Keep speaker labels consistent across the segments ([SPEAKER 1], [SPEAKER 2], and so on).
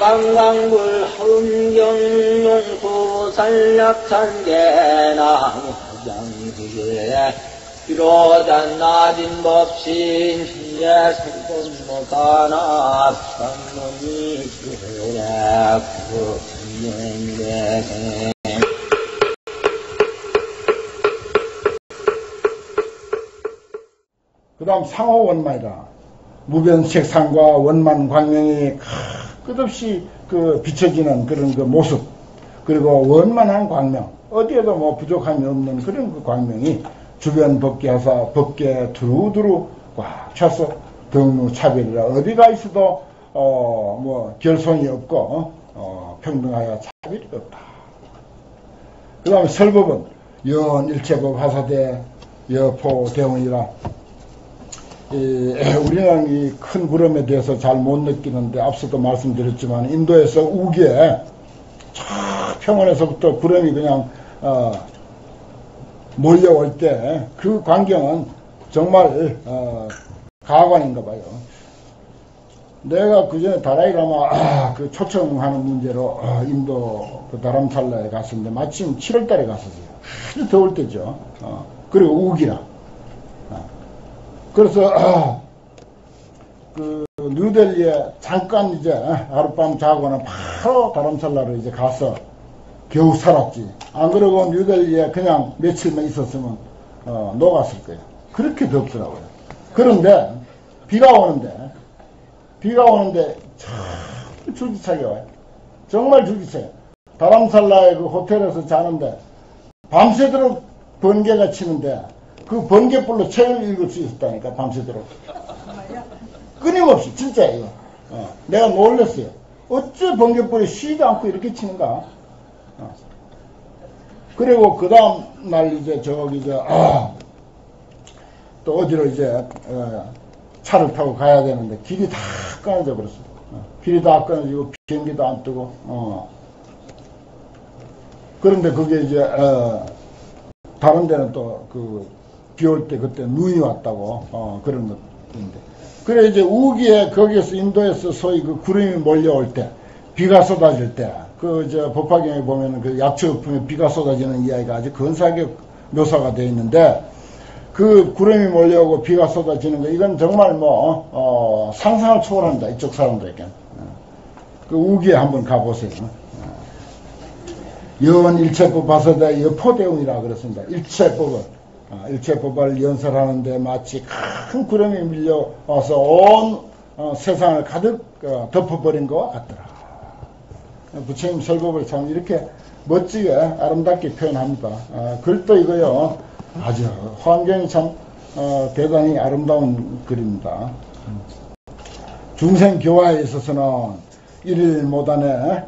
[SPEAKER 1] 강강불 흥경용수 산략산계나무 장수에 비로잔 낮은 법신 신예 설법모가나 산문이 그래 구성행대
[SPEAKER 2] 그 다음 상호원만이다. 무변색상과 원만 광명이 끝없이 그 비춰지는 그런 그 모습, 그리고 원만한 광명, 어디에도 뭐 부족함이 없는 그런 그 광명이 주변 법계하사 법계 두루두루 꽉 차서 등루 차별이라 어디가 있어도 뭐 결손이 없고 평등하여 차별이 없다. 그 다음에 설법은 연 일체법 하사대 여포 대원이라. 우리는 이 큰 구름에 대해서 잘 못 느끼는데 앞서도 말씀드렸지만 인도에서 우기에 저 평원에서부터 구름이 그냥 몰려올 때 그 광경은 정말 가관인가 봐요. 내가 그전에 다라이라마 그 초청하는 문제로 인도 그 다람살라에 갔었는데 마침 7월달에 갔었어요. 아주 더울 때죠. 그리고 우기라. 그래서 그 뉴델리에 잠깐 이제 하룻밤 자고는 바로 다람살라로 이제 가서 겨우 살았지. 안 그러고 뉴델리에 그냥 며칠만 있었으면 녹았을 거예요. 그렇게 덥더라고요. 그런데 비가 오는데 참 줄기차게 와요. 정말 줄기차게. 다람살라의 그 호텔에서 자는데 밤새도록 번개가 치는데 그 번개불로 책을 읽을 수 있었다니까, 밤새도록. 끊임없이, 진짜예요. 내가 놀랐어요. 어째 번개불이 쉬지 않고 이렇게 치는가? 그리고 그 다음 날 이제 저기 또 어디로 이제 차를 타고 가야 되는데 길이 다 끊어져 버렸어요. 길이 다 끊어지고 비행기도 안 뜨고. 그런데 그게 이제 다른 데는 또 비 올 때 그때 눈이 왔다고 그런 것인데, 그래 이제 우기에 거기에서 인도에서 소위 그 구름이 몰려올 때, 비가 쏟아질 때, 법화경에 보면은 그 약초풍에 비가 쏟아지는 이야기가 아주 근사하게 묘사가 되어 있는데, 그 구름이 몰려오고 비가 쏟아지는 거, 이건 정말 뭐 상상을 초월한다, 이쪽 사람들에게. 그 우기에 한번 가보세요. 연 일체법 하사대 여포대운이라 그랬습니다. 일체법을 연설하는데 마치 큰 구름이 밀려와서 온 세상을 가득 덮어버린 것과 같더라. 부처님 설법을 참 이렇게 멋지게 아름답게 표현합니다. 글도 이거요, 아주 환경이 참 대단히 아름다운 글입니다. 중생 교화에 있어서는 일일 모단에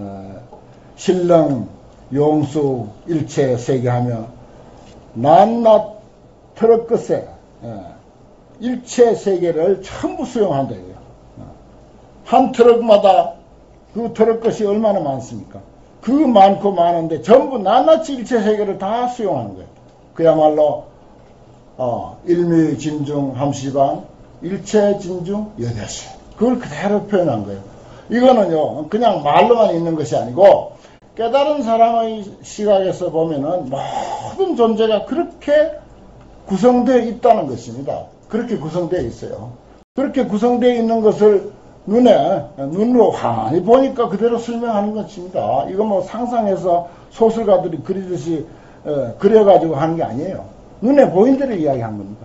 [SPEAKER 2] 신령 용수 일체 세계하며 낱낱 트럭 끝에 일체 세계를 전부 수용한다 이거예요. 한 트럭마다 그 트럭 끝이 얼마나 많습니까? 그 많고 많은데 전부 낱낱이 일체 세계를 다 수용하는 거예요. 그야말로 일미 진중 함시방 일체 진중 여대시, 그걸 그대로 표현한 거예요. 이거는요 그냥 말로만 있는 것이 아니고 깨달은 사람의 시각에서 보면은 모든 존재가 그렇게 구성되어 있다는 것입니다. 그렇게 구성되어 있어요. 그렇게 구성되어 있는 것을 눈으로 환히 보니까 그대로 설명하는 것입니다. 이거 뭐 상상해서 소설가들이 그리듯이 그려가지고 하는 게 아니에요. 눈에 보인 대로 이야기한 겁니다.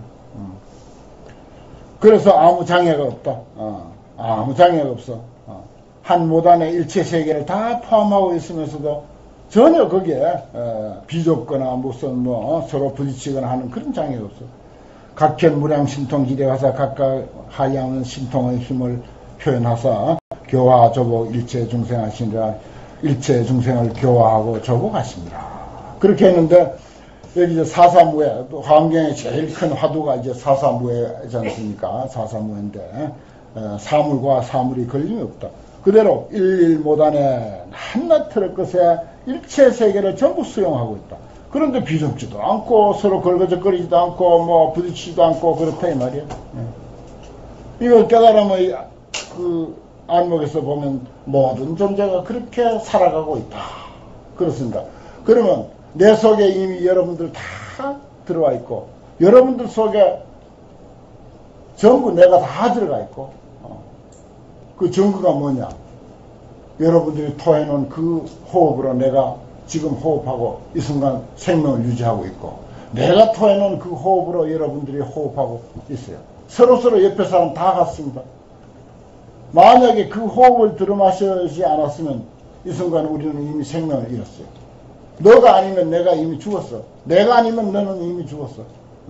[SPEAKER 2] 그래서 아무 장애가 없다. 아무 장애가 없어. 한 모단의 일체 세계를 다 포함하고 있으면서도 전혀 거기에 비좁거나 무슨 서로 부딪히거나 하는 그런 장애가 없어. 각현 무량 신통 기대하사 각각 하양은 신통의 힘을 표현하사 교화 조복 일체 중생 하시니라. 일체 중생을 교화하고 조복하십니다. 그렇게 했는데 여기 이제 사사무에, 또 환경에 제일 큰 화두가 이제 사사무에지 않습니까? 사사무인데 사물과 사물이 걸림이 없다. 그대로 일일모단에 한낱 틀을 것에 일체 세계를 전부 수용하고 있다. 그런데 비좁지도 않고 서로 걸거적거리지도 않고 부딪히지도 않고 그렇다 이 말이야. 이걸 깨달으면 안목에서 보면 모든 존재가 그렇게 살아가고 있다. 그렇습니다. 그러면 내 속에 이미 여러분들 다 들어와 있고, 여러분들 속에 전부 내가 다 들어가 있고, 그 증거가 뭐냐? 여러분들이 토해놓은 그 호흡으로 내가 지금 호흡하고 이 순간 생명을 유지하고 있고, 내가 토해놓은 그 호흡으로 여러분들이 호흡하고 있어요. 서로서로 옆에 사람 다 같습니다. 만약에 그 호흡을 들어마시지 않았으면 이 순간 우리는 이미 생명을 잃었어요. 너가 아니면 내가 이미 죽었어. 내가 아니면 너는 이미 죽었어.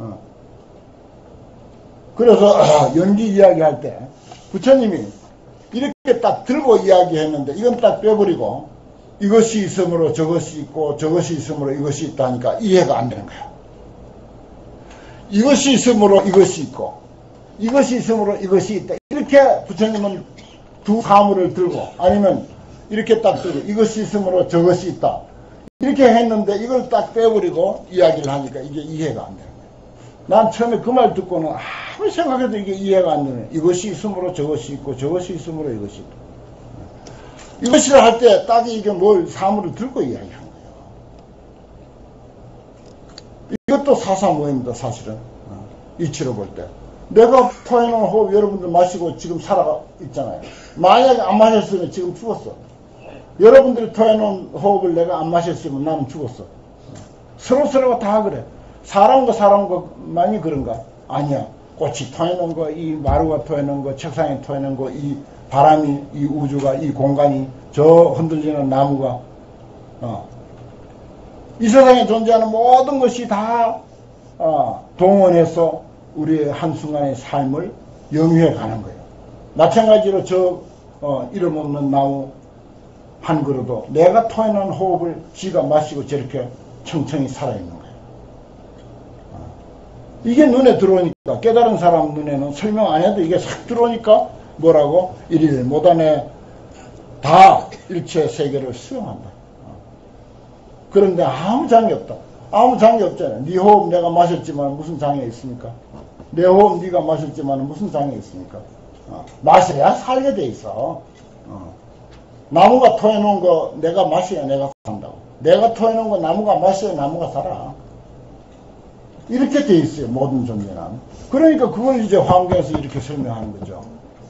[SPEAKER 2] 그래서 연기 이야기할 때 부처님이 이렇게 딱 들고 이야기했는데 이건 딱 빼버리고 이것이 있으므로 저것이 있고 저것이 있으므로 이것이 있다니까 이해가 안 되는 거야. 이것이 있으므로 이것이 있고 이것이 있으므로 이것이 있다. 이렇게 부처님은 두 사물을 들고 아니면 이렇게 딱 들고 이것이 있으므로 저것이 있다. 이렇게 했는데 이걸 딱 빼버리고 이야기를 하니까 이게 이해가 안 되는 거야. 난 처음에 그 말 듣고는 아무리 생각해도 이게 이해가 안 되네. 이것이 있으므로 저것이 있고 저것이 있으므로 이것이 있다. 이것이라 할 때 딱 이게 뭘 사물을 들고 이야기한 거예요. 이것도 사사모입니다. 사실은 이치로 볼 때. 내가 토해놓은 호흡 여러분들 마시고 지금 살아 있잖아요. 만약에 안 마셨으면 지금 죽었어. 여러분들이 토해놓은 호흡을 내가 안 마셨으면 나는 죽었어. 서로서로가 다 그래. 사람과 사람과만이 그런가? 아니야. 꽃이 토해놓은 거, 이 마루가 토해놓은 거, 책상에 토해놓은 거, 이 바람이, 이 우주가, 이 공간이, 저 흔들리는 나무가, 이 세상에 존재하는 모든 것이 다 동원해서 우리의 한순간의 삶을 영위해 가는 거예요. 마찬가지로 저 이름 없는 나무 한 그루도 내가 토해놓은 호흡을 지가 마시고 저렇게 청청히 살아있는 거예요. 이게 눈에 들어오니까 깨달은 사람 눈에는 설명 안 해도 이게 싹 들어오니까 뭐라고? 일일 못안에 다 일체 세계를 수용한다. 그런데 아무 장애 없다. 아무 장애 없잖아요. 네 호흡 내가 마셨지만 무슨 장애 있습니까? 내 호흡 네가 마셨지만 무슨 장애 있습니까? 마셔야 살게 돼 있어. 나무가 토해놓은 거 내가 마셔야 내가 산다고. 내가 토해놓은 거 나무가 마셔야 나무가 살아. 이렇게 돼 있어요. 모든 존재는. 그러니까 그걸 이제 환경에서 이렇게 설명하는 거죠.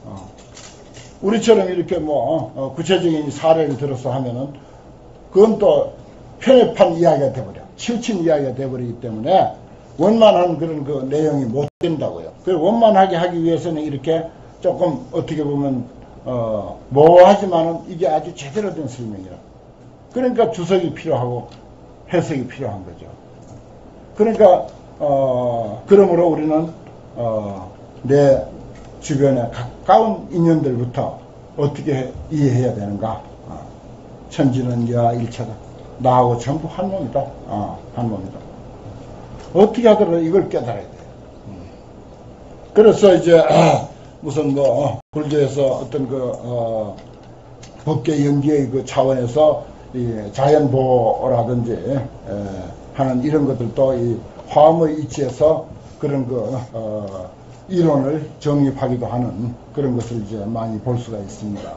[SPEAKER 2] 우리처럼 이렇게 구체적인 사례를 들어서 하면은 그건 또 편협한 이야기가 돼버려. 치우친 이야기가 돼버리기 때문에 원만한 그런 그 내용이 못 된다고요. 그 원만하게 하기 위해서는 이렇게 조금 어떻게 보면 모호하지만은 이게 아주 제대로 된 설명이라. 그러니까 주석이 필요하고 해석이 필요한 거죠. 그러니까 그러므로 우리는 내 주변에 가까운 인연들부터 어떻게 이해해야 되는가? 천지는 야 일체다. 나하고 전부 한 몸이다. 한 몸이다. 어떻게 하더라도 이걸 깨달아야 돼. 그래서 이제 무슨 불교에서 어떤 법계 연기의 그 차원에서 이 자연보호라든지 하는 이런 것들도 이 화음의 이치에서 그런 이론을 정립하기도 하는 그런 것을 이제 많이 볼 수가 있습니다.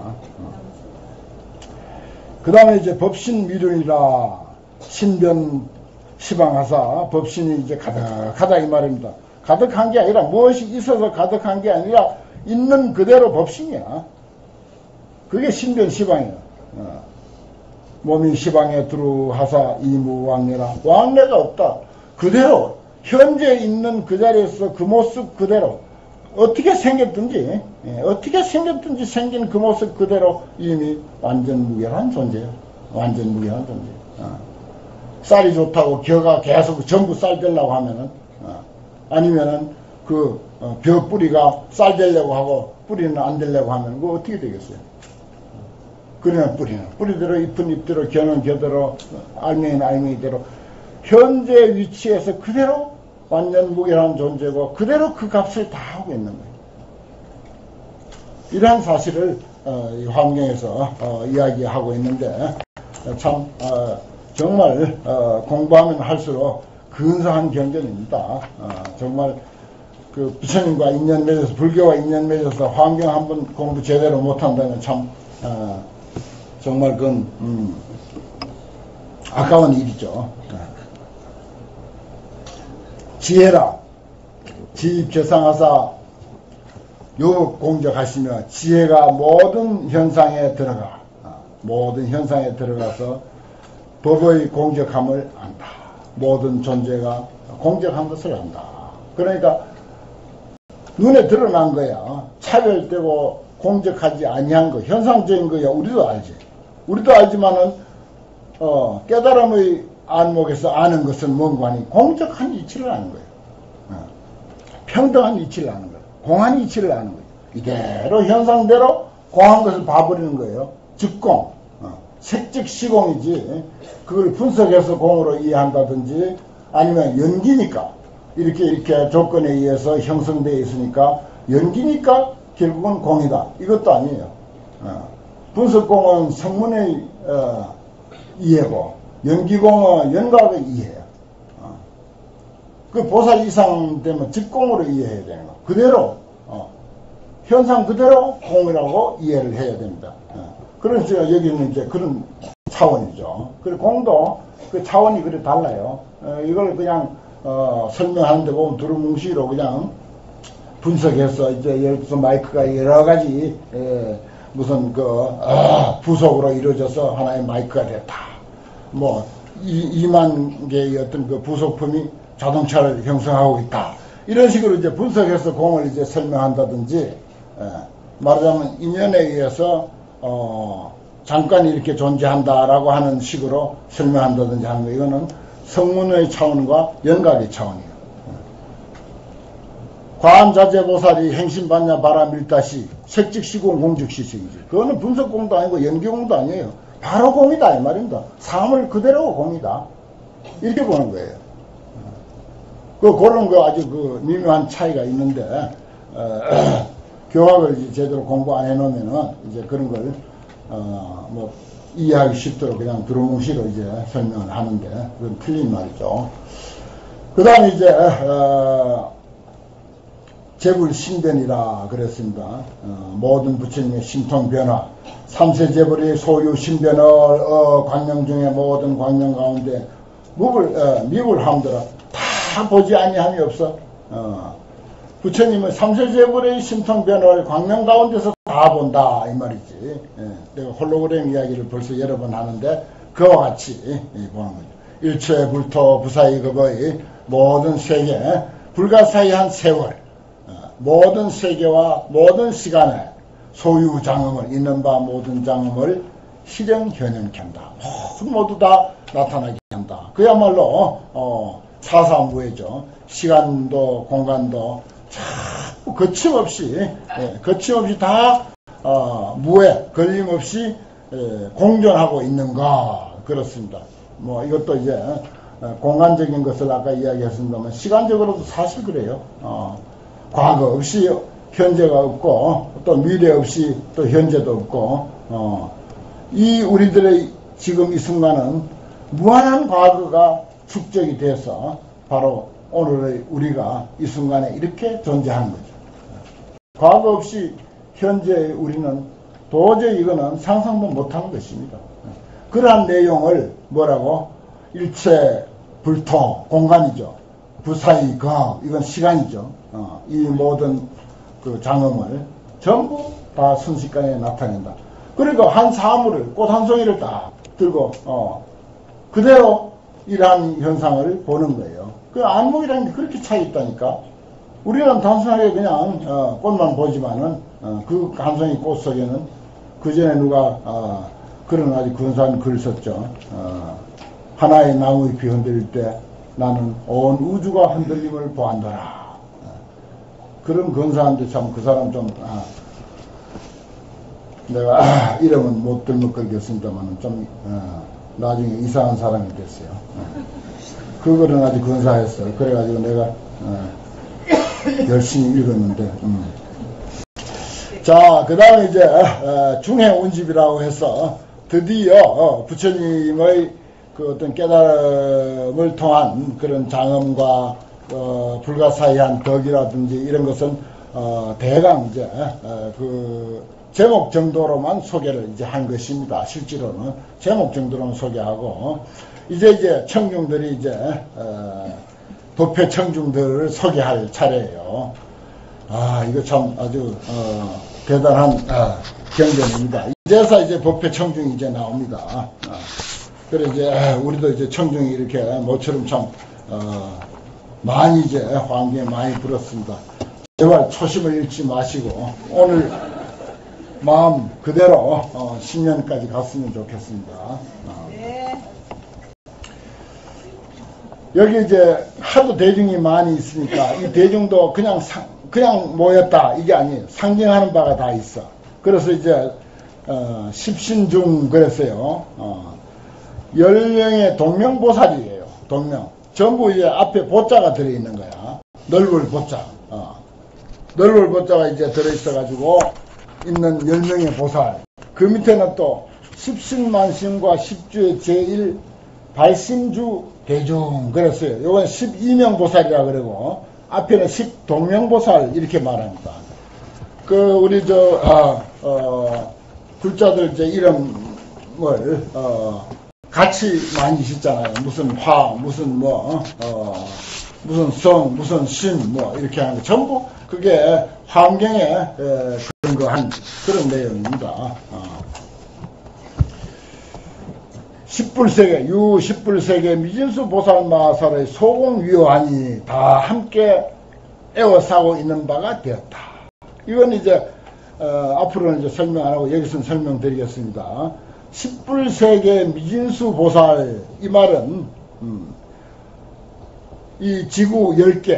[SPEAKER 2] 그 다음에 이제 법신미륜이라 신변 시방하사 법신이 이제 가득하다 이 말입니다. 가득한 게 아니라 무엇이 있어서 가득한 게 아니라 있는 그대로 법신이야. 그게 신변 시방이야. 몸이 시방에 두루하사 이무왕래라. 왕래가 없다. 그대로 현재 있는 그 자리에서 그 모습 그대로 어떻게 생겼든지 생긴 그 모습 그대로 이미 완전 무결한 존재예요. 완전 무결한 존재. 쌀이 좋다고 겨가 계속 전부 쌀 되려고 하면은 아니면은 벼 뿌리가 쌀 되려고 하고 뿌리는 안 되려고 하면 그거 어떻게 되겠어요? 그러나 뿌리대로 잎은 잎대로 겨는 겨대로 알맹이는 알맹이대로 현재 위치에서 그대로 완전 무결한 존재고 그대로 그 값을 다 하고 있는 거예요. 이러한 사실을 이 환경에서 이야기하고 있는데 참 정말 공부하면 할수록 근사한 경전입니다. 정말 그 부처님과 인연 맺어서, 불교와 인연 맺어서 환경 한번 공부 제대로 못한다면 참, 정말 그건, 아까운 일이죠. 지혜라, 지입재상하사 요법 공적하시며, 지혜가 모든 현상에 들어가, 모든 현상에 들어가서 법의 공적함을 안다. 모든 존재가 공적한 것을 안다. 그러니까 눈에 드러난 거야. 차별되고 공적하지 아니한 거, 현상적인 거야. 우리도 알지. 우리도 알지만은 깨달음의 안목에서 아는 것은 뭔가 하니 공적한 이치를 아는 거예요. 평등한 이치를 아는 거예요. 공한 이치를 아는 거예요. 이대로 현상대로 공한 것을 봐버리는 거예요. 즉공, 색즉 시공이지. 그걸 분석해서 공으로 이해한다든지, 아니면 연기니까 이렇게 조건에 의해서 형성되어 있으니까 연기니까 결국은 공이다. 이것도 아니에요. 분석공은 성문의 이해고, 연기공은 연각의 이해예요. 그 보살 이상 되면 즉공으로 이해해야 되는 거. 그대로 현상 그대로 공이라고 이해를 해야 됩니다. 그래서 여기는 이제 그런 차원이죠. 그리고 공도 그 차원이 그래 달라요. 이걸 그냥 설명하는데 보면 두루뭉실로 그냥 분석해서 이제 예를 들어서 마이크가 여러 가지 무슨 부속으로 이루어져서 하나의 마이크가 됐다. 뭐 2만 개의 어떤 그 부속품이 자동차를 형성하고 있다. 이런 식으로 이제 분석해서 공을 이제 설명한다든지, 말하자면 인연에 의해서 잠깐 이렇게 존재한다라고 하는 식으로 설명한다든지 하는 거, 이거는 성문의 차원과 연각의 차원이에요. 과한자재보살이 행신반야 바라밀다시 색즉시공 공즉시식이지. 그거는 분석공도 아니고 연기공도 아니에요. 바로 공이다 이 말입니다. 삶을 그대로 공이다. 이렇게 보는 거예요. 그런 거 아주 미묘한 차이가 있는데, 교학을 이제 제대로 공부 안 해놓으면은 이제 그런 걸 뭐 이해하기 쉽도록 그냥 두루뭉실로 이제 설명을 하는데, 그건 틀린 말이죠. 그 다음에 이제 재불신변이라 그랬습니다. 모든 부처님의 신통변화, 삼세재불의 소유 신변을 광명 중에 모든 광명 가운데 미불함들아 다 보지 아니함이 없어. 부처님은 삼세재불의 신통변화를 광명 가운데서 다 본다 이 말이지. 내가 홀로그램 이야기를 벌써 여러 번 하는데 그와 같이 보는 거죠. 일체 불토 부사이급의 모든 세계, 불가사의한 세월, 모든 세계와 모든 시간에 소유 장엄을, 있는 바 모든 장엄을 실현 현현케 한다. 모두 다 나타나게 한다. 그야말로 사사무예죠. 시간도 공간도 자꾸 거침없이 다 무예, 걸림없이 공존하고 있는가, 그렇습니다. 뭐 이것도 이제 공간적인 것을 아까 이야기했습니다만 시간적으로도 사실 그래요. 과거 없이 현재가 없고 또 미래 없이 또 현재도 없고, 이 우리들의 지금 이 순간은 무한한 과거가 축적이 돼서 바로 오늘의 우리가 이 순간에 이렇게 존재하는 거죠. 과거 없이 현재의 우리는 도저히 이거는 상상도 못하는 것입니다. 그러한 내용을 뭐라고? 일체 불토, 공간이죠. 부사이 거, 이건 시간이죠. 이 모든 그 장엄을 전부 다 순식간에 나타낸다. 그러니까 한 사물을, 꽃 한 송이를 딱 들고 그대로 이러한 현상을 보는 거예요. 그 안목이라는 게 그렇게 차이 있다니까. 우리는 단순하게 그냥 꽃만 보지만은 그 한 송이 꽃 속에는 그 전에 누가 그런 아주 근사한 글 썼죠. 하나의 나무의 피 흔들릴 때 나는 온 우주가 흔들림을 보았노라. 그런 근사한데 참 그 사람 좀 내가 이름은 못 들먹거리겠습니다만 좀 나중에 이상한 사람이 됐어요. 그거는 아주 근사했어요. 그래가지고 내가 열심히 읽었는데. 자, 그 다음에 이제 중해운집이라고 해서 드디어 부처님의 그 어떤 깨달음을 통한 그런 장엄과 불가사의한 덕이라든지 이런 것은 대강 이제 그 제목 정도로만 소개를 이제 한 것입니다. 실제로는 제목 정도로만 소개하고 이제 청중들이 이제 법회 청중들을 소개할 차례예요. 이거 참 아주 대단한 경전입니다. 이제서 이제 법회 청중이 이제 나옵니다. 그래 이제 우리도 이제 청중이 이렇게 모처럼 참 많이 이제 환경에 많이 불었습니다. 제발 초심을 잃지 마시고 오늘 마음 그대로 10년까지 갔으면 좋겠습니다. 여기 이제 하도 대중이 많이 있으니까 이 대중도 그냥 모였다 이게 아니에요. 상징하는 바가 다 있어. 그래서 이제 십신중 그랬어요. 10명의 동명보살이에요. 동명. 전부 이제 앞에 보자가 들어있는 거야. 넓을 보자. 넓을 보자가 이제 들어있어가지고 있는 10명의 보살. 그 밑에는 또 십신만심과 십주의 제1 발심주 대중 그랬어요. 요건 12명 보살이라 그러고 앞에는 10동명보살 이렇게 말합니다. 그 우리 굴자들 이제 이름을 같이 많이 짓잖아요. 무슨 화, 무슨 무슨 성, 무슨 신 이렇게 하는 거 전부 그게 환경에 근거한 그런 내용입니다. 십불세계, 십불세계 미진수 보살마살의 소공위호하니 다 함께 애워싸고 있는 바가 되었다. 이건 이제 앞으로는 이제 설명 안 하고 여기서는 설명드리겠습니다. 십불세계 미진수 보살 이 말은 이 지구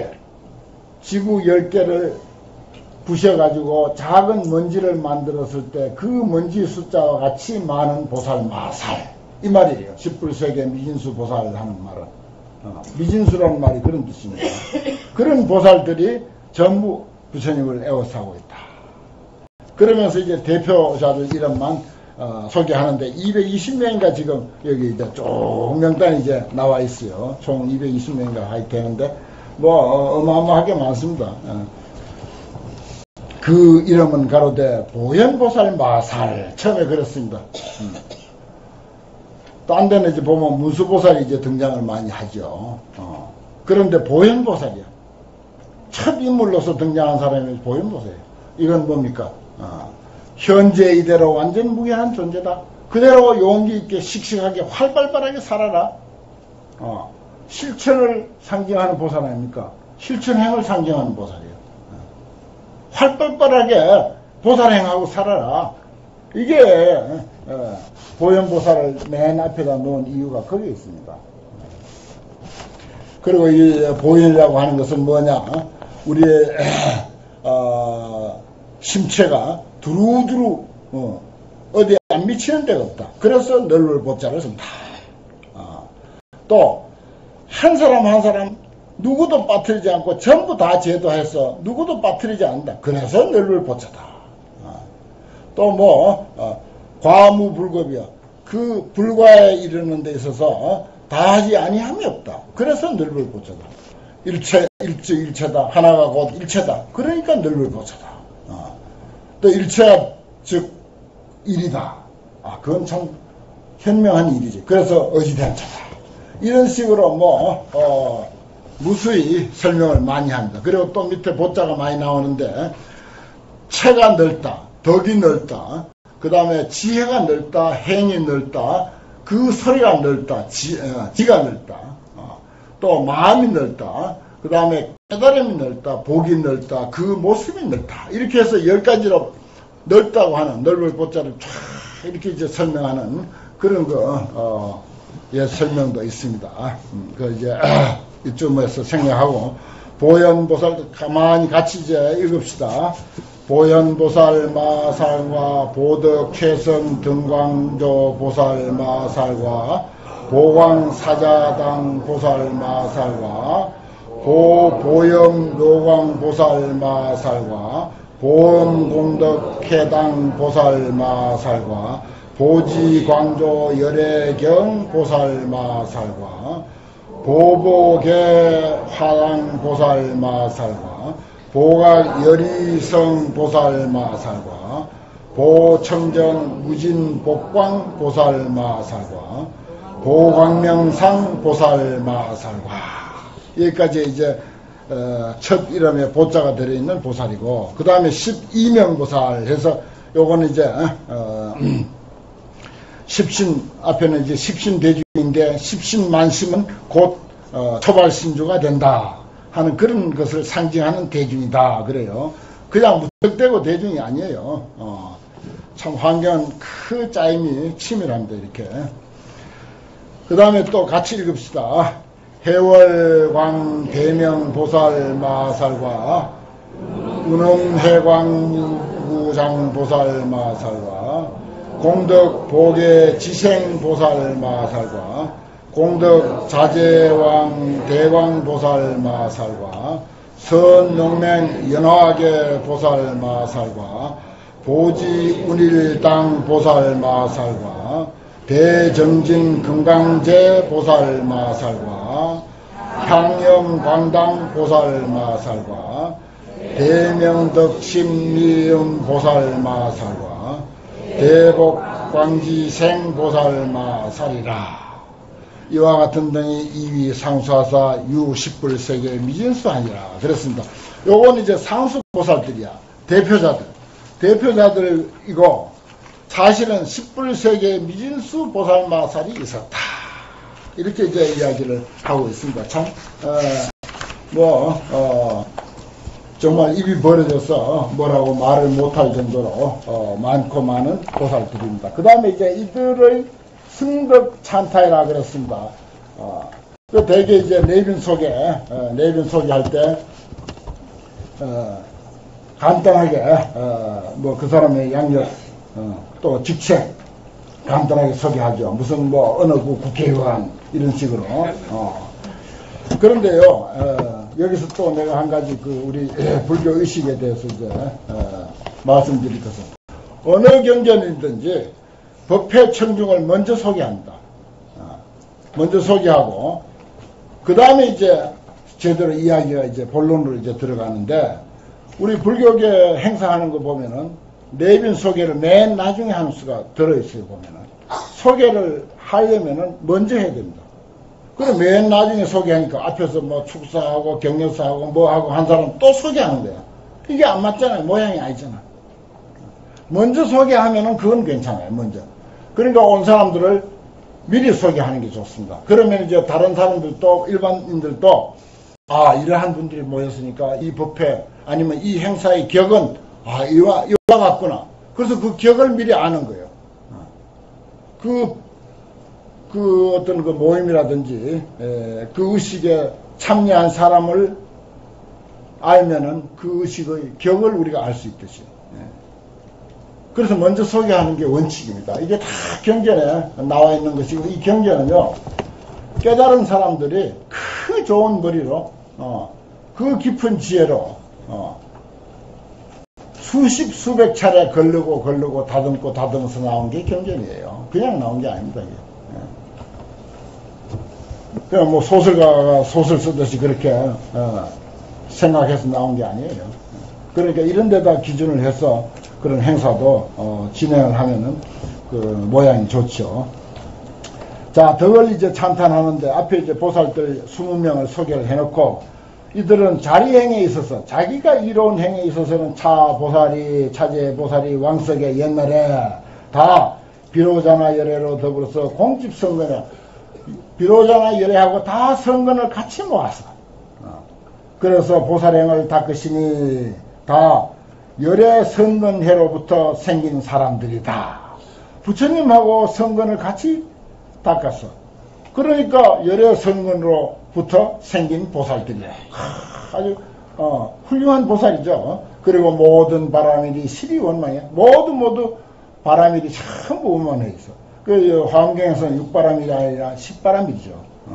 [SPEAKER 2] 10개를 부셔가지고 작은 먼지를 만들었을 때 그 먼지 숫자와 같이 많은 보살 마살 이 말이에요. 십불세계 미진수 보살 하는 말은 미진수라는 말이 그런 뜻입니다. 그런 보살들이 전부 부처님을 애워싸고 있다. 그러면서 이제 대표자들 이름만 소개하는데 220명인가 지금 여기 이제 쭉 명단이 이제 나와 있어요. 총 220명인가 하게 되는데 어마어마하게 많습니다. 그 이름은 가로되 보현보살 마살 처음에 그랬습니다. 딴 데는 이제 보면 문수보살이 이제 등장을 많이 하죠. 그런데 보현보살이야. 첫 인물로서 등장한 사람이 보현보살이에요. 이건 뭡니까? 현재 이대로 완전 무결한 존재다. 그대로 용기 있게 씩씩하게 활발하게 살아라. 실천을 상징하는 보살 아닙니까? 실천행을 상징하는 보살이에요. 활발하게 보살행하고 살아라. 이게 보현보살을 맨 앞에다 놓은 이유가 거기에 있습니다. 그리고 이 보현이라고 하는 것은 뭐냐? 우리의 심체가 두루두루 어디에 안 미치는 데가 없다. 그래서 넓을 보자를 쓴다. 또 한 사람 한 사람 누구도 빠뜨리지 않고 전부 다 제도해서 누구도 빠뜨리지 않는다. 그래서 넓을 보자다. 또 과무불급이야. 그 불과에 이르는 데 있어서 다하지 아니함이 없다. 그래서 넓을 보자다. 일체다. 하나가 곧 일체다. 그러니까 넓을 보자다. 또 일체가 즉 일이다. 그건 참 현명한 일이지. 그래서 어지대한자다. 이런 식으로 무수히 설명을 많이 합니다. 그리고 또 밑에 보자가 많이 나오는데 체가 넓다. 덕이 넓다. 그 다음에 지혜가 넓다. 행이 넓다. 그 소리가 넓다. 지가 넓다. 또 마음이 넓다. 그 다음에 깨달음이 넓다. 복이 넓다. 그 모습이 넓다. 이렇게 해서 10가지로 넓다고 하는 넓을 보자를 쫙 이렇게 이제 설명하는 그런 설명도 있습니다. 이제 이쯤에서 생략하고 보현보살 가만히 같이 이제 읽읍시다. 보현보살 마살과 보덕회선 등광조 보살 마살과 보광사자당 보살 마살과 보보영 묘광 보살 마살과 보험공덕회당 보살 마살과 보지광조 열애경 보살 마살과 보복의 화양보살마살과 보각 여리성보살마살과 보청정 무진복광보살마살과 보광명상보살마살과 여기까지 이제 첫 이름에 보자가 들어있는 보살이고, 그 다음에 12명보살 해서 요거는 이제 십신, 앞에는 이제 십신대중인데 십신만심은 곧 초발신주가 된다 하는 그런 것을 상징하는 대중이다 그래요. 그냥 무턱대고 대중이 아니에요. 참 환경은 그 짜임이 치밀합니다. 이렇게. 그 다음에 또 같이 읽읍시다. 해월광 대명보살마살과 운음해광무장보살마살과 공덕보계 지생보살마살과 공덕자재왕 대광보살마살과 선명맹 연화계 보살마살과 보지운일당 보살마살과 대정진 금강제 보살마살과 향염광당 보살마살과 대명덕심미음 보살마살과 대복광지생 보살마살이라. 이와 같은 등이 이위 상수하사 유10불세계 미진수 아니라 그랬습니다. 요건 이제 상수 보살들이야. 대표자들이고 사실은 10불세계 미진수 보살마살이 있었다. 이렇게 이제 이야기를 하고 있습니다. 참, 정말 입이 벌어져서 뭐라고 말을 못할 정도로 많고 많은 보살들입니다. 그 다음에 이제 이들의 승덕 찬타이라 그랬습니다. 그 대개 이제 내빈 소개할 때, 간단하게, 그 사람의 양력, 또 직책, 간단하게 소개하죠. 무슨 어느 국회의원, 이런 식으로. 그런데요, 여기서 또 내가 한 가지 우리 불교 의식에 대해서 이제, 말씀드릴 것은, 어느 경전이든지 법회 청중을 먼저 소개합니다. 먼저 소개하고, 그 다음에 이제 제대로 이야기가 이제 본론으로 이제 들어가는데, 우리 불교계 행사하는 거 보면은, 내빈 소개를 맨 나중에 하는 수가 들어있어요, 보면은. 소개를 하려면은 먼저 해야 됩니다. 그럼 맨 나중에 소개하니까 앞에서 축사하고 격려사하고 뭐하고 한 사람 또 소개하는 거야. 이게 안 맞잖아요. 모양이 아니잖아. 먼저 소개하면은 그건 괜찮아요, 먼저. 그러니까 온 사람들을 미리 소개하는 게 좋습니다. 그러면 이제 다른 사람들도, 일반인들도, 이러한 분들이 모였으니까 이 법회, 아니면 이 행사의 격은, 이와 같구나. 그래서 그 격을 미리 아는 거예요. 어떤 모임이라든지, 그 의식에 참여한 사람을 알면은 그 의식의 격을 우리가 알 수 있듯이. 그래서 먼저 소개하는 게 원칙입니다. 이게 다 경전에 나와 있는 것이고, 이 경전은요, 깨달은 사람들이 그 좋은 머리로, 그 깊은 지혜로, 수백 차례 걸르고 다듬어서 나온 게 경전이에요. 그냥 나온 게 아닙니다. 이게. 그냥 소설가가 소설 쓰듯이 그렇게 생각해서 나온 게 아니에요. 그러니까 이런 데다 기준을 해서 그런 행사도 진행을 하면은 그 모양이 좋죠. 자, 덕을 이제 찬탄하는데 앞에 이제 보살들 20명을 소개를 해놓고, 이들은 자리행에 있어서, 자기가 이로운 행에 있어서는 차보살이, 차제보살이 왕석에 옛날에 다 비로자나 열애로 더불어서 공집선거에, 비로자나 열애하고 다 선건을 같이 모았어. 그래서 보살행을 닦으시니 다 열애 선건해로부터 생긴 사람들이다. 부처님하고 선건을 같이 닦았어. 그러니까 열애 선건으로부터 생긴 보살들이야. 아주 훌륭한 보살이죠. 그리고 모든 바라밀이 실이원망이야. 모두 바라밀이 전부 원만해 있어. 그 화엄경에서는 6바라밀이 아니라 10바라밀이죠.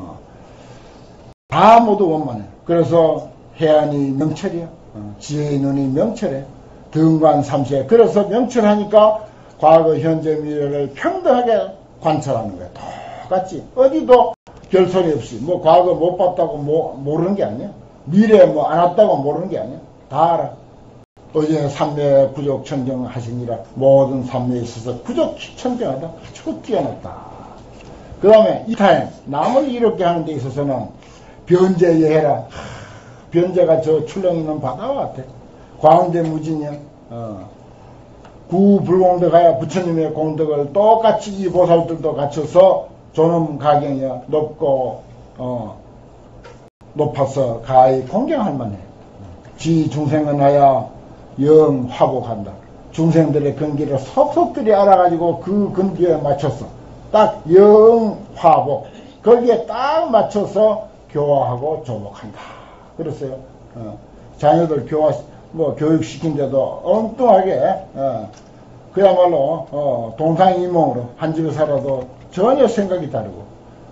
[SPEAKER 2] 다 모두 원만해. 그래서 해안이 명철이야. 지혜의 눈이 명철해. 등관 삼세. 그래서 명철하니까 과거, 현재, 미래를 평등하게 관찰하는 거야. 똑같이. 어디도 별소리 없이 뭐 과거 못 봤다고 모르는 게 아니야. 미래 뭐 안 왔다고 모르는 게 아니야. 다 알아. 어제 삼매 구족 천정 하시니라. 모든 삼매에 있어서 구족 천정하다. 아주 뛰어났다. 그 다음에 이타행, 남을 이롭게 하는 데 있어서는 변제예해라. 변제가 저 출렁 있는 바다와 같아. 광대 무진이야. 구불공덕하여 부처님의 공덕을 똑같이 이 보살들도 갖춰서 존엄 가경이야. 높고 높아서 가히 공경할 만해. 지 중생은 하여 영 화복한다. 중생들의 근기를 속속들이 알아가지고 그 근기에 맞춰서 딱 영 화복, 거기에 딱 맞춰서 교화하고 조복한다. 그랬어요. 자녀들 교육시킨데도 엉뚱하게 그야말로 동상이몽으로 한 집에 살아도 전혀 생각이 다르고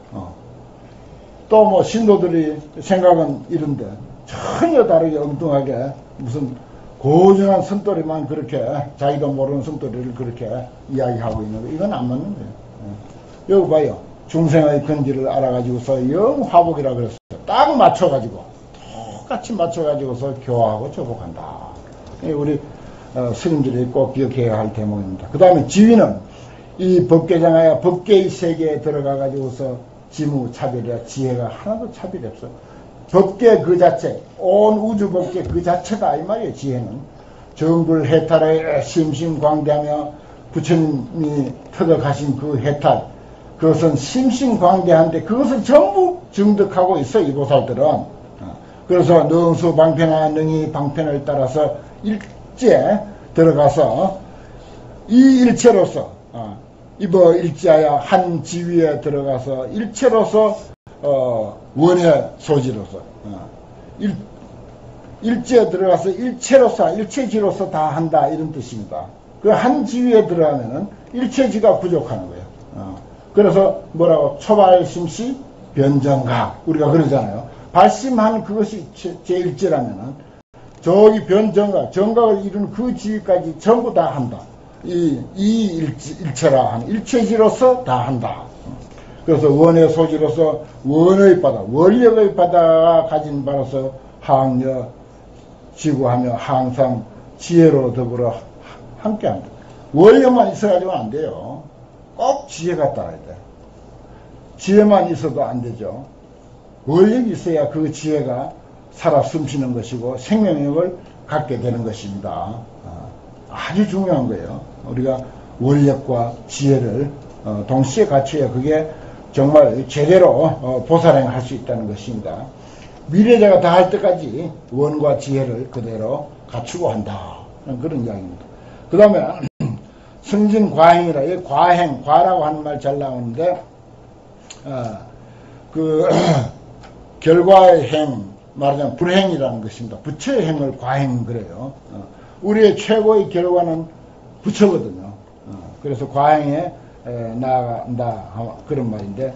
[SPEAKER 2] 또 뭐 신도들이 생각은 이런데 전혀 다르게 엉뚱하게 무슨 고전한 성도리만 그렇게 자기도 모르는 성도리를 그렇게 이야기하고 있는 거 이건 안 맞는 거예요. 여기 봐요. 중생의 근기를 알아가지고서 영화복이라 그랬어요. 딱 맞춰가지고 똑같이 맞춰가지고서 교화하고 조복한다. 우리 스님들이 꼭 기억해야 할 대목입니다. 그 다음에 지위는 이 법계장하여 법계의 세계에 들어가가지고서 지무 차별이야. 지혜가 하나도 차별이 없어. 법계 그 자체, 온 우주 법계 그 자체다 이 말이에요. 지혜는 정불 해탈에 심심광대하며 부처님이 터득하신 그 해탈, 그것은 심심광대한데 그것을 전부 증득하고 있어 이 보살들은. 그래서 능수 방편하 능이 방편을 따라서 일제 들어가서 이 일체로서 이거 일제하여 한 지위에 들어가서 일체로서 원의 소지로서 일제에 들어가서 일체로서 일체지로서 다 한다 이런 뜻입니다. 그 한 지위에 들어가면은 일체지가 부족하는 거예요. 그래서 뭐라고 초발심시 변정각 우리가 그러잖아요. 발심한 그것이 제1제라면은 저기 변정각 정각을 이루는 그 지위까지 전부 다 한다. 이 일체라 하는 일체지로서 다 한다. 그래서 원의 소지로서 원의 바다, 원력의 바다가 가진 바로서 항력, 지구하며 항상 지혜로 더불어 함께한다. 원력만 있어가지고는 안 돼요. 꼭 지혜가 따라야 돼. 지혜만 있어도 안 되죠. 원력이 있어야 그 지혜가 살아 숨쉬는 것이고 생명력을 갖게 되는 것입니다. 아주 중요한 거예요. 우리가 원력과 지혜를 동시에 갖춰야 그게 정말 제대로 보살행을 할 수 있다는 것입니다. 미래자가 다 할 때까지 원과 지혜를 그대로 갖추고 한다. 그런 이야기입니다. 그 다음에 승진과행이라, 이 과행, 과라고 하는 말 잘 나오는데 그 결과의 행, 말하자면 불행이라는 것입니다. 부처의 행을 과행 그래요. 우리의 최고의 결과는 부처거든요. 그래서 과행에 나아간다 그런 말인데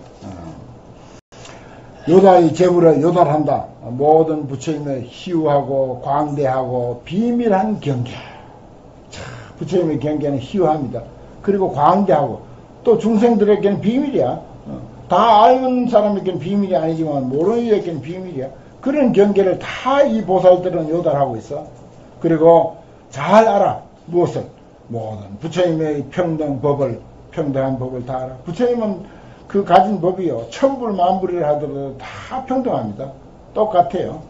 [SPEAKER 2] 요달이 제불에 요달한다. 모든 부처님의 희유하고 광대하고 비밀한 경계. 부처님의 경계는 희유합니다. 그리고 광대하고 또 중생들에게는 비밀이야. 다 아는 사람에게는 비밀이 아니지만 모르는 이에게는 비밀이야. 그런 경계를 다 이 보살들은 요달하고 있어. 그리고 잘 알아. 무엇을? 모든 부처님의 평등한 법을 다 알아. 부처님은 그 가진 법이요. 천불 만불이라 하더라도 다 평등합니다. 똑같아요.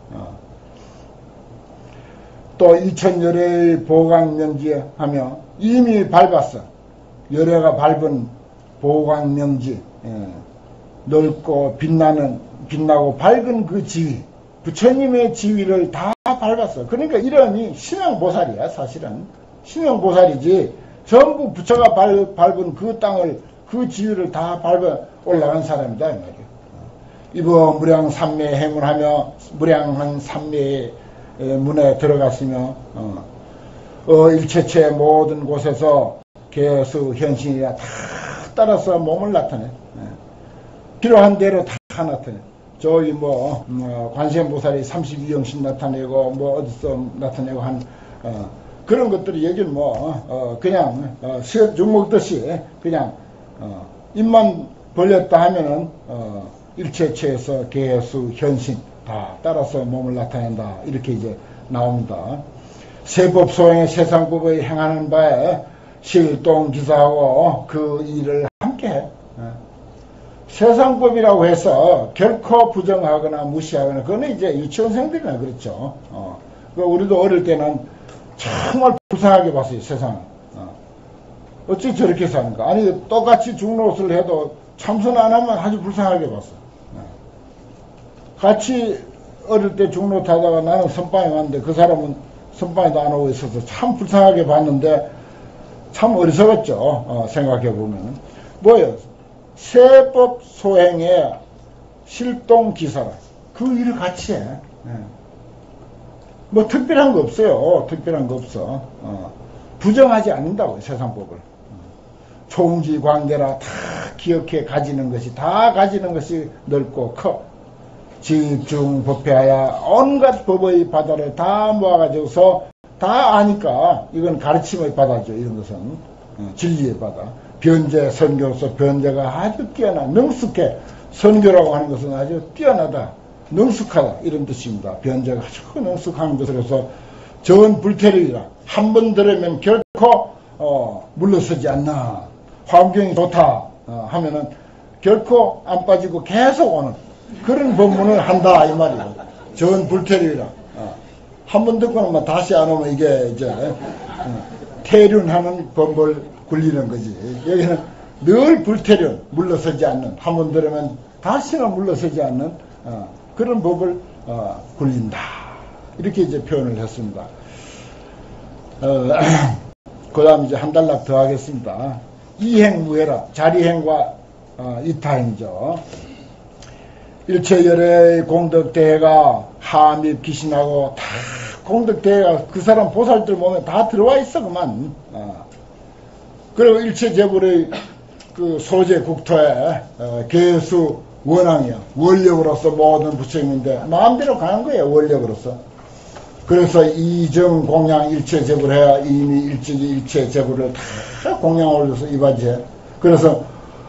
[SPEAKER 2] 또 일천열의 보광명지 하며 이미 밟았어. 열애가 밟은 보광명지. 넓고 빛나고 밝은 그 지위. 부처님의 지위를 다 밟았어. 그러니까 이름이 심양보살이야, 사실은. 심양보살이지. 전부 부처가 밟은 그 땅을, 그 지위를 다 밟아 올라간 사람이다, 이 말이야. 이번 무량 삼매에 행운하며, 무량한 삼매의 문에 들어갔으며, 일체체 모든 곳에서 개수, 현신이야 다 따라서 몸을 나타내. 필요한 대로 다 나타내. 저기 관세음보살이 32영신 나타내고 어디서 나타내고 한 그런 것들이 여기는 그냥 시럽죽 먹듯이 그냥 입만 벌렸다 하면은 일체체에서 개수, 현신 다 따라서 몸을 나타낸다. 이렇게 이제 나옵니다. 세법 소행의 세상법의 행하는 바에 실동기사하고 그 일을 함께 해. 세상법이라고 해서 결코 부정하거나 무시하거나 그거는 이제 유치원생들이나 그렇죠. 우리도 어릴 때는 정말 불쌍하게 봤어요, 세상을. 어찌 저렇게 사는가. 아니 똑같이 중노릇을 해도 참선 안 하면 아주 불쌍하게 봤어. 같이 어릴 때 중노릇 하다가 나는 선방에 왔는데 그 사람은 선방에도 안 오고 있어서 참 불쌍하게 봤는데 참 어리석었죠. 생각해보면. 뭐예요? 세법 소행의 실동기사라. 그 일을 같이 해. 뭐 특별한 거 없어요. 특별한 거 없어. 부정하지 않는다고요. 세상법을. 총지광대라 다 기억해 가지는 것이 다 가지는 것이 넓고 커. 집중법회하여 온갖 법의 바다를 다 모아가지고서 다 아니까 이건 가르침의 바다죠. 이런 것은 진리의 바다. 변제 선교로서 변제가 아주 뛰어나 능숙해. 선교라고 하는 것은 아주 뛰어나다. 능숙하다 이런 뜻입니다. 변제가 아주 능숙한 것으로서 전불태력이라 한 번 들으면 결코 물러서지 않나. 환경이 좋다 하면은 결코 안 빠지고 계속 오는 그런 법문을 한다 이 말이에요. 전불태력이라. 한 번 듣고는 다시 안 오면 이게 이제 태륜하는 법을 굴리는 거지. 여기는 늘 불태륜, 물러서지 않는, 한 번 들으면 다시는 물러서지 않는 그런 법을 굴린다. 이렇게 이제 표현을 했습니다. 그 다음 이제 한 단락 더 하겠습니다. 이행무해라. 자리행과 이타행이죠. 일체열의 공덕대회가 함입 기신하고 다 공덕대회가 그 사람 보살들 보면 다 들어와 있어 그만. 그리고 일체재불의 그 소재 국토에 개수 원앙이야. 원력으로서 모든 부처님인데 마음대로 가는 거예요. 원력으로서. 그래서 이정 공양 일체재불해야 이미 일체재불을 다 공양 올려서 이바지해. 그래서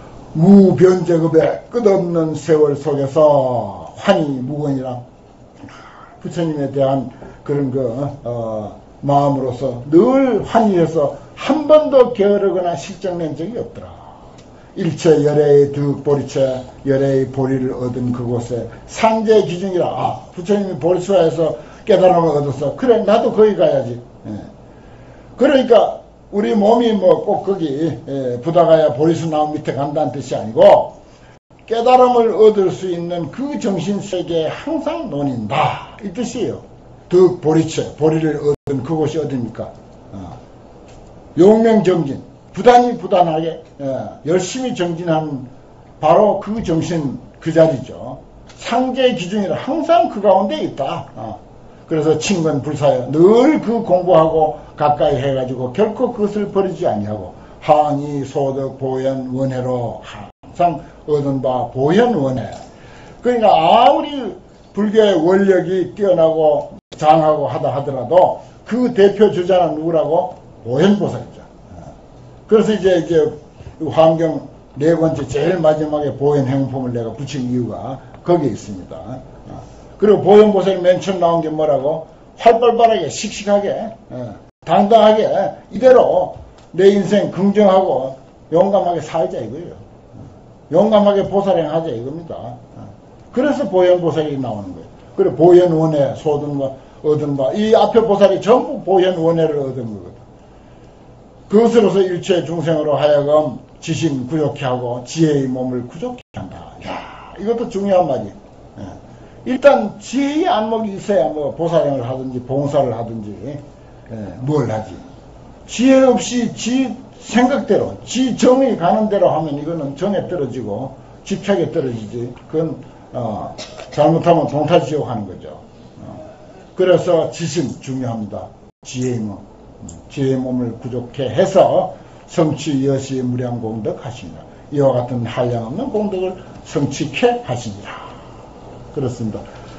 [SPEAKER 2] 무변제급의 끝없는 세월 속에서 환희 무건이라 부처님에 대한 그런 마음으로서 늘 환희해서 한 번도 게으르거나 실정낸 적이 없더라. 일체 열애의 득보리체 열애의 보리를 얻은 그곳에 상제 기준이라. 부처님이 보리수화에서 깨달음을 얻었어. 그래 나도 거기 가야지. 그러니까 우리 몸이 뭐 꼭 거기 부다가야 보리수 나무 밑에 간다는 뜻이 아니고 깨달음을 얻을 수 있는 그 정신세계에 항상 논인다 이 뜻이에요. 득보리체 보리를 얻은 그곳이 어디입니까? 용명정진 부단히 부단하게 열심히 정진한 바로 그 정신 그 자리죠. 상제의 기준이라 항상 그 가운데 있다. 그래서 친근불사여 늘 그 공부하고 가까이 해가지고 결코 그것을 버리지 아니하고 항의 소득 보현 원해로 항상 얻은 바 보현 원해. 그러니까 아무리 불교의 원력이 뛰어나고 장하고 하다 하더라도 그 대표 주자는 누구라고? 보현보살이죠. 그래서 이제 환경 네 번째 제일 마지막에 보현 행품을 내가 붙인 이유가 거기에 있습니다. 그리고 보현보살이 맨 처음 나온 게 뭐라고? 활발하게 씩씩하게 당당하게 이대로 내 인생 긍정하고 용감하게 살자 이거예요. 용감하게 보살행하자 이겁니다. 그래서 보현보살이 나오는 거예요. 그리고 보현원해 소든 바 얻은 바 이 앞에 보살이 전부 보현원해를 얻은 거거든. 그것으로서 일체 중생으로 하여금 지신 구족케 하고 지혜의 몸을 구족케 한다. 야, 이것도 중요한 말이에요. 일단 지혜의 안목이 있어야 뭐 보살행을 하든지 봉사를 하든지 뭘 하지. 지혜 없이 지 생각대로 지 정이 가는 대로 하면 이거는 정에 떨어지고 집착에 떨어지지. 그건 잘못하면 동탈지옥 하는 거죠. 그래서 지심 중요합니다. 지혜의 몸. 지혜의 몸을 구족해 해서 성취 여시 무량공덕 하시니라. 이와 같은 한량없는 공덕을 성취케 하시니라. 그렇습니다.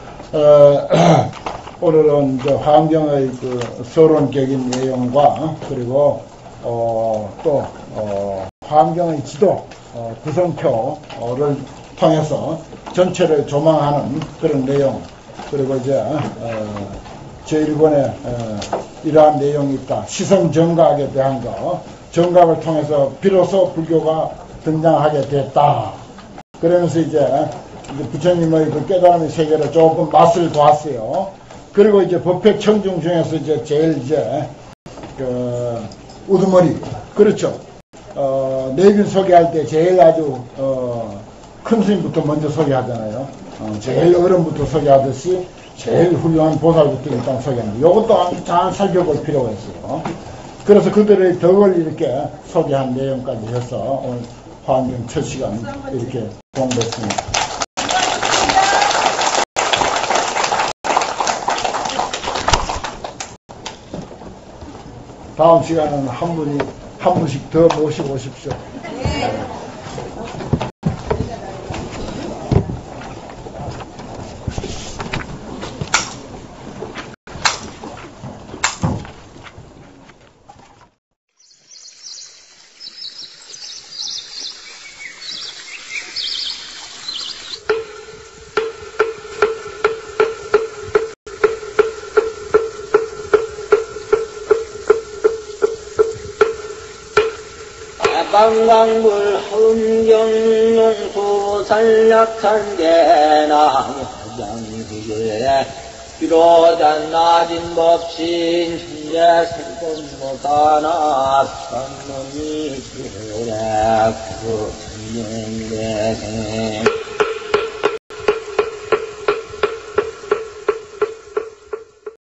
[SPEAKER 2] 오늘은 이제 환경의 그 서론격인 내용과 그리고 또 환경의 지도 구성표를 통해서 전체를 조망하는 그런 내용, 그리고 이제 제1권에 이러한 내용이 있다. 시성 정각에 대한 거, 정각을 통해서 비로소 불교가 등장하게 됐다. 그러면서 이제 부처님의 그 깨달음의 세계를 조금 맛을 보았어요. 그리고 이제 법회 청중 중에서 이제 제일 이제 우두머리, 그렇죠. 내빈 소개할 때 제일 아주 큰 스님부터 먼저 소개하잖아요. 제일 어른부터 소개하듯이 제일 훌륭한 보살부터 일단 소개합니다. 이것도 잘 살펴볼 필요가 있어요. 그래서 그들의 덕을 이렇게 소개한 내용까지 해서 오늘 화엄경 첫 시간 이렇게 공부했습니다. 다음 시간은 한 분씩 더 모시고 오십시오.
[SPEAKER 1] 방광불 흥경용수 산략산계나무 장수교에 비로단 낮은 법신 현재 생권못하나 선놈이 그래 구인행대생